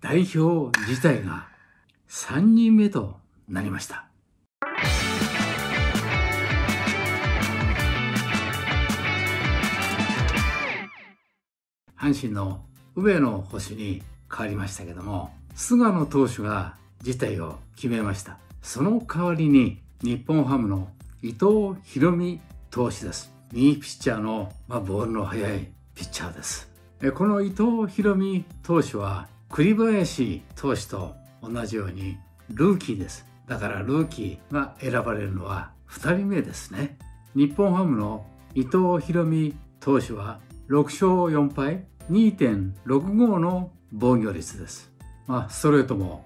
代表自体が3人目となりました。阪神の上野捕手に変わりましたけども、菅野投手が辞退を決めました。その代わりに日本ハムの伊藤大海投手です。右ピッチャーの、ボールの速いピッチャーです。この伊藤大海投手は栗林投手と同じようにルーキーです。だからルーキーが選ばれるのは2人目ですね。日本ハムの伊藤大海投手は6勝4敗 2.65 の防御率です。ストレートも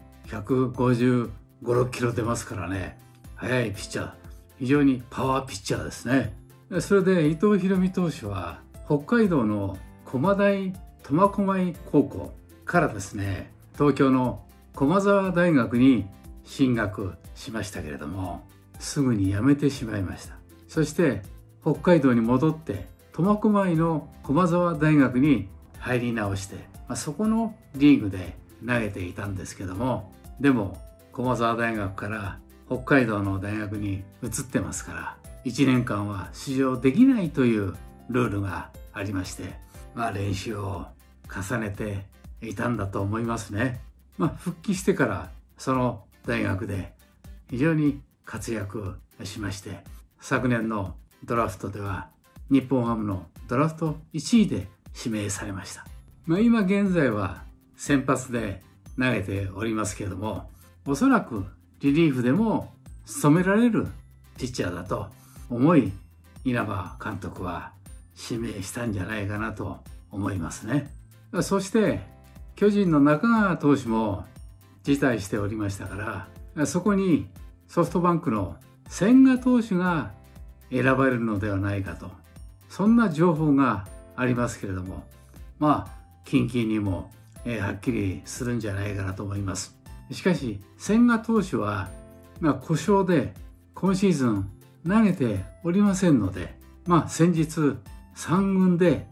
155、6キロ出ますからね。速いピッチャー。非常にパワーピッチャーですね。それで伊藤大海投手は北海道の駒大苫小牧高校からですね、東京の駒澤大学に進学しましたけれども、すぐに辞めてしまいました。そして北海道に戻って苫小牧の駒澤大学に入り直して、そこのリーグで投げていたんですけども、でも駒澤大学から北海道の大学に移ってますから、1年間は出場できないというルールがありまして、練習を重ねていたんだと思いますね。復帰してからその大学で非常に活躍しまして、昨年のドラフトでは日本ハムのドラフト1位で指名されました。今現在は先発で投げておりますけれども、おそらくリリーフでも務められるピッチャーだと思い、稲葉監督は指名したんじゃないかなと思いますね。そして巨人の中川投手も辞退しておりましたから、そこにソフトバンクの千賀投手が選ばれるのではないかと、そんな情報がありますけれども、近々にもはっきりするんじゃないかなと思います。しかし千賀投手は故障で今シーズン投げておりませんので、先日3軍で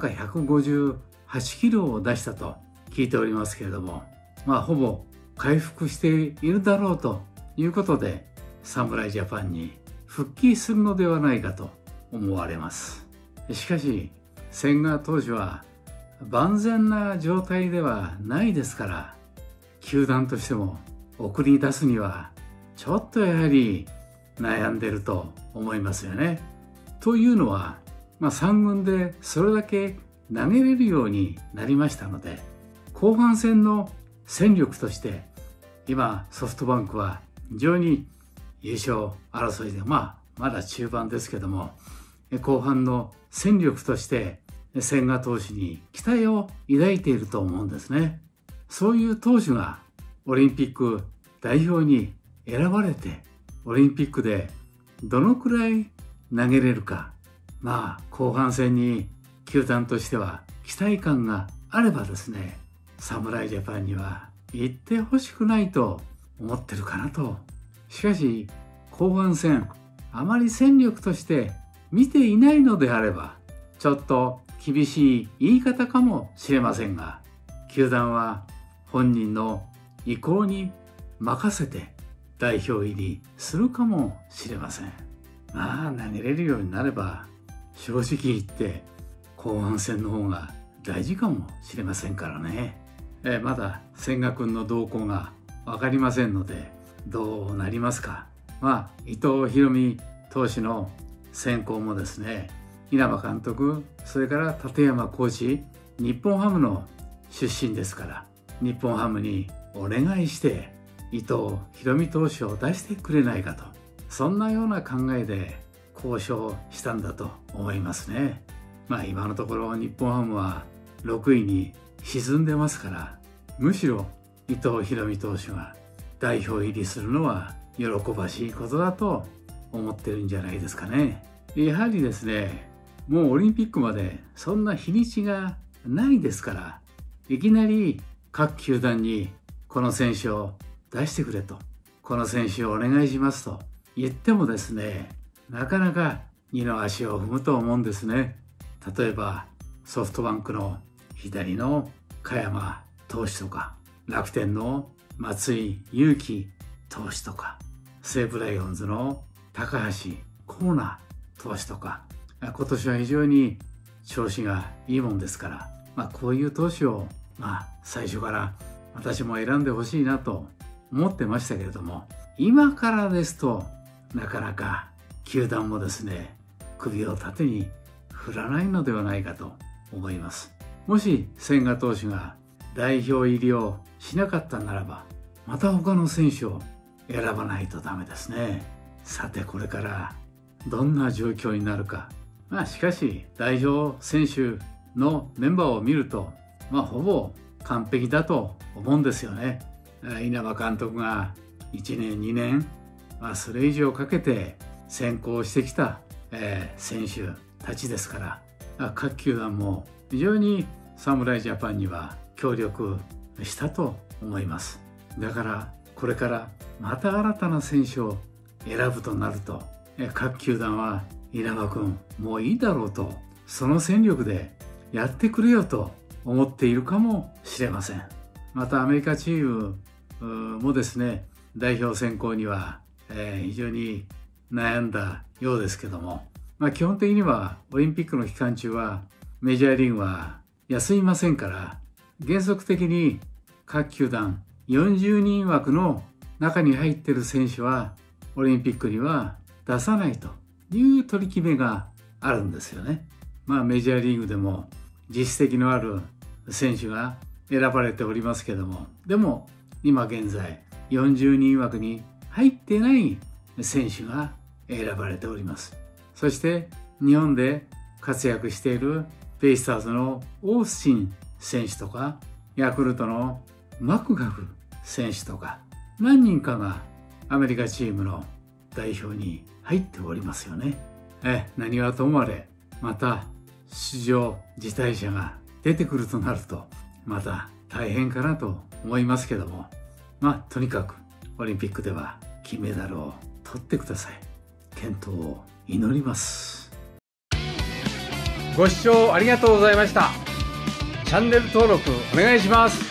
158キロを出したと聞いておりますけれども、ほぼ回復しているだろうということで侍ジャパンに復帰するのではないかと思われます。しかし千賀投手は万全な状態ではないですから、球団としても送り出すにはちょっとやはり悩んでると思いますよね。というのは、3軍でそれだけ投げれるようになりましたので、後半戦の戦力として今ソフトバンクは非常に優勝争いで、まだ中盤ですけども、後半の戦力として千賀投手に期待を抱いていると思うんですね。そういう投手がオリンピック代表に選ばれて、オリンピックでどのくらい投げれるか、後半戦に球団としては期待感があればですね、侍ジャパンには行ってほしくないと思ってるかなと。しかし後半戦あまり戦力として見ていないのであれば、ちょっと厳しい言い方かもしれませんが、球団は本人の意向に任せて代表入りするかもしれません。投げれるようになれば正直言って後半戦の方が大事かもしれませんからね。まだ千賀君の動向が分かりませんので、どうなりますか。伊藤大海投手の選考もですね、稲葉監督、それから立山コーチ、日本ハムの出身ですから、日本ハムにお願いして伊藤大海投手を出してくれないかと、そんなような考えで交渉したんだと思いますね。今のところ日本ハムは6位に沈んでますから、むしろ伊藤大海投手が代表入りするのは喜ばしいことだと思ってるんじゃないですかね。やはりですね、もうオリンピックまでそんな日にちがないですから、いきなり各球団にこの選手を出してくれと、この選手をお願いしますと言ってもですね、なかなか二の足を踏むと思うんですね。例えばソフトバンクの左の加山投手とか、 楽天の松井裕樹投手とか、西武ライオンズの高橋光成投手とか、今年は非常に調子がいいもんですから、こういう投手を最初から私も選んでほしいなと思ってましたけれども、今からですとなかなか球団もですね、首を縦に振らないのではないかと思います。もし千賀投手が代表入りをしなかったならば、また他の選手を選ばないとダメですね。さてこれからどんな状況になるか。しかし代表選手のメンバーを見ると、ほぼ完璧だと思うんですよね。稲葉監督が1年2年、それ以上かけて選考してきた、選手たちですから、各球団も非常に侍ジャパンには協力したと思います。だからこれからまた新たな選手を選ぶとなると、各球団は稲葉君もういいだろうと、その戦力でやってくれよと思っているかもしれません。またアメリカチームもですね、代表選考には、非常に悩んだようですけども、基本的にはオリンピックの期間中はメジャーリーグは休みませんから、原則的に各球団40人枠の中に入っている選手はオリンピックには出さないという取り決めがあるんですよね。メジャーリーグでも実績のある選手が選ばれておりますけども、でも今現在40人枠に入ってない選手が選ばれております。そして日本で活躍しているベイスターズのオースティン選手とか、ヤクルトのマクガフ選手とか、何人かがアメリカチームの代表に入っておりますよね。何はともあれ、また出場辞退者が出てくるとなると、また大変かなと思いますけども、とにかくオリンピックでは金メダルを取ってください。健闘を祈ります。ご視聴ありがとうございました。チャンネル登録お願いします。